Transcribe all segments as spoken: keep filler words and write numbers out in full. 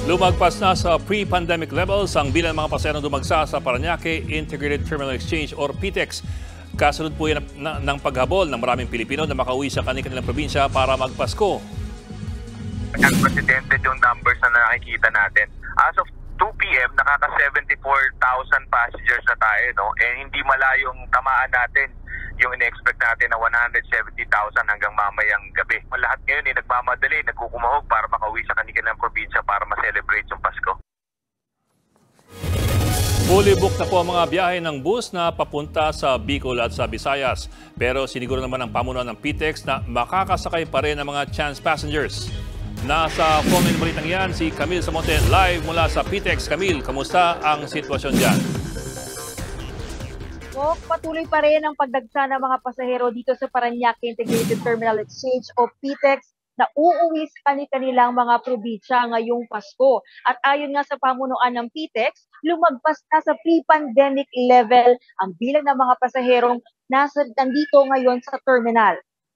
Lumagpas na sa pre-pandemic levels ang bilang mga pasaherong dumagsa sa Parañaque Integrated Terminal Exchange or P T E X. Kasunod po yan na, ng paghabol ng maraming Pilipino na makauwi sa kanilang probinsya para magpasko. Unprecedented yung numbers na nakikita natin. As of two p m, nakaka seventy-four thousand passengers na tayo, no? Eh, hindi malayong tamaan natin yung in-expect natin na one hundred seventy thousand hanggang mamayang gabi. Lahat ngayon ay eh, nagmamadali, nagkukumahog para makauwi sa kanilang probinsya para ma-celebrate yung Pasko. Fully booked na po ang mga biyahe ng bus na papunta sa Bicol at sa Visayas. Pero siniguro naman ang pamunuan ng P T E X na makakasakay pa rin ang mga chance passengers. Nasa phone line balitang yan si Camille Samonte live mula sa P T E X. Camille, kamusta ang sitwasyon dyan? So, patuloy pa rin ang pagdagsa ng mga pasahero dito sa Parañaque Integrated Terminal Exchange o P T E X na uuwi sa kanilang mga probinsya ngayong Pasko. At ayon nga sa pamunuan ng P T E X, lumagpas na sa pre-pandemic level ang bilang ng mga pasaherong nasa nandito ngayon sa terminal.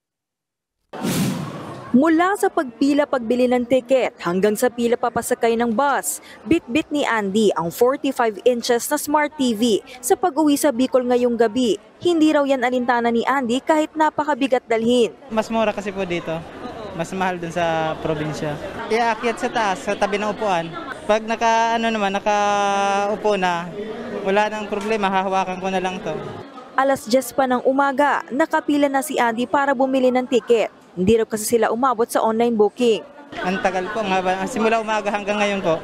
Mula sa pagpila pagbili ng tiket hanggang sa pila papasakay ng bus, bit-bit ni Andy ang forty-five inches na Smart T V sa pag-uwi sa Bicol ngayong gabi. Hindi raw yan alintana ni Andy kahit napakabigat dalhin. Mas mura kasi po dito. Mas mahal dun sa probinsya. Iaakyat sa taas, sa tabi ng upuan. Pag naka, ano naman, nakaupo na, wala nang problema, hahawakan ko na lang to. Alas diyes pa ng umaga, nakapila na si Andy para bumili ng tiket. Hindi raw kasi sila umabot sa online booking. Ang tagal po, nga, simula umaga hanggang ngayon po.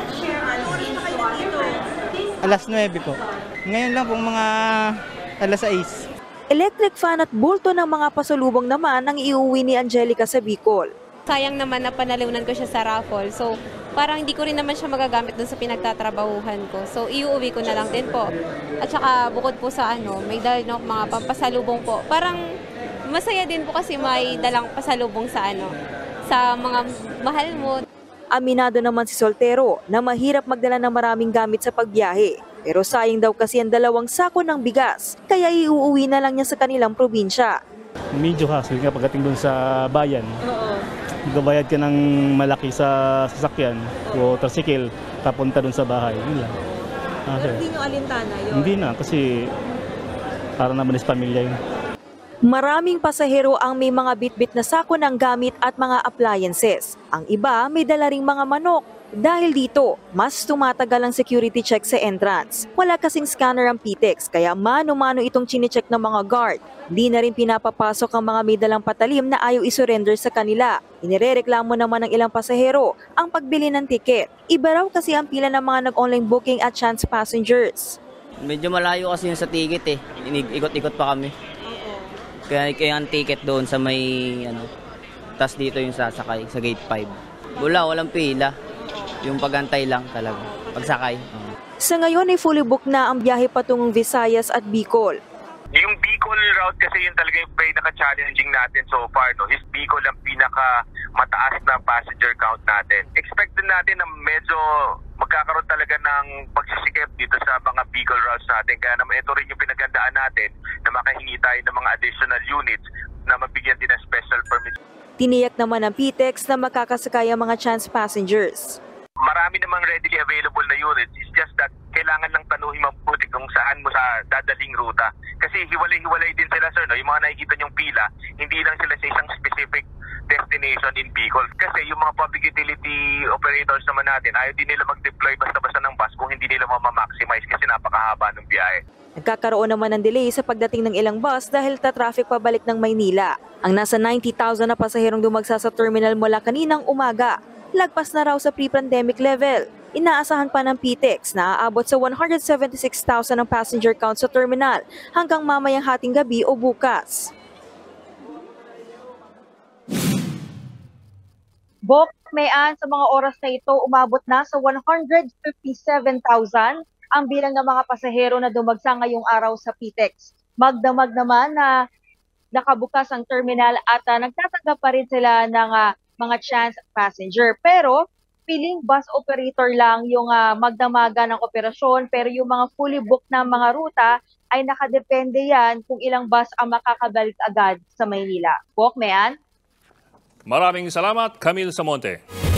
Alas nuwebe po. Ngayon lang pong mga alas sais. Electric fan at bulto ng mga pasalubong naman ang iuwi ni Angelica sa Bicol. Sayang naman na panalunan ko siya sa raffle. So parang hindi ko rin naman siya magagamit dun sa pinagtatrabahuhan ko. So iuwi ko na lang din po. At saka bukod po sa ano, may dahil no, mga pampasalubong po. Parang masaya din po kasi may dalang pasalubong sa ano, sa mga mahal mo. Aminado naman si Soltero na mahirap magdala ng maraming gamit sa pagbiyahe. Pero sayang daw kasi ang dalawang sako ng bigas, kaya iuuwi na lang niya sa kanilang probinsya. Medyo hassle nga pagdating doon sa bayan. Oo. Magbabayad ka ng malaki sa sasakyan o tricycle, papunta doon sa bahay. Yun lang. Ah, Pero hindi nyo alintana yun? Hindi na kasi para naman is pamilya yun. Maraming pasahero ang may mga bitbit na sako ng gamit at mga appliances. Ang iba may dala ring mga manok. Dahil dito, mas tumatagal ang security check sa entrance. Wala kasing scanner ang P T E X kaya mano-mano itong chinecheck ng mga guard. Di na rin pinapapasok ang mga may dalang patalim na ayaw isurrender sa kanila. Inirereklamo naman ng ilang pasahero ang pagbili ng tiket. Iba raw kasi ang pila ng mga nag-online booking at chance passengers. Medyo malayo kasi yung sa ticket eh. Ikot-ikot pa kami. Kaya, kaya ang ticket doon sa may ano, tas dito yung sasakay sa gate five. Wala, walang pila. Yung pagantay lang talaga, pagsakay. Uh. Sa ngayon ay fully booked na ang biyahe patungong Visayas at Bicol. Yung Bicol route kasi yun talaga yung pinaka-challenging natin so far. No? Is Bicol ang pinaka-mataas na passenger count natin. Expect din natin na medyo magkakaroon talaga ng pagsisikip dito sa mga Bicol routes natin. Kaya naman ito rin yung pinagandaan natin na makahingi tayo ng mga additional units na mabigyan din ng special permit. Tiniyak naman ng P T E X na makakasakay ang mga chance passengers. Marami namang readily available na units. It's just that kailangan lang tanuhin mabuti kung saan mo sa dadaling ruta. Kasi hiwalay-hiwalay din sila, sir. No? Yung mga nakikita niyong pila, hindi lang sila sa isang specific destination in Bicol. Kasi yung mga public utility operators naman natin, ayaw din nila mag-deploy basta-basta ng bus kung hindi nila mamamaximize kasi napakahaba ng biyahe. Nagkakaroon naman ng delay sa pagdating ng ilang bus dahil ta-traffic pabalik ng Maynila. Ang nasa ninety thousand na pasaherong dumagsa sa terminal mula kaninang umaga, lagpas na raw sa pre-pandemic level. Inaasahan pa ng P T E X na aabot sa one hundred seventy-six thousand ang passenger count sa terminal hanggang mamayang hating gabi o bukas. Bok, mayan sa mga oras na ito, umabot na sa one hundred fifty-seven thousand ang bilang ng mga pasahero na dumagsa ngayong araw sa P T E X. Magdamag naman na nakabukas ang terminal at uh, nagtatanggap pa rin sila ng uh, mga chance passenger. Pero piling bus operator lang yung uh, magdamaga ng operasyon, pero yung mga fully booked na mga ruta ay nakadepende yan kung ilang bus ang makakabalik agad sa Maynila. Bok, mayan? Maraming salamat, Camille Samonte.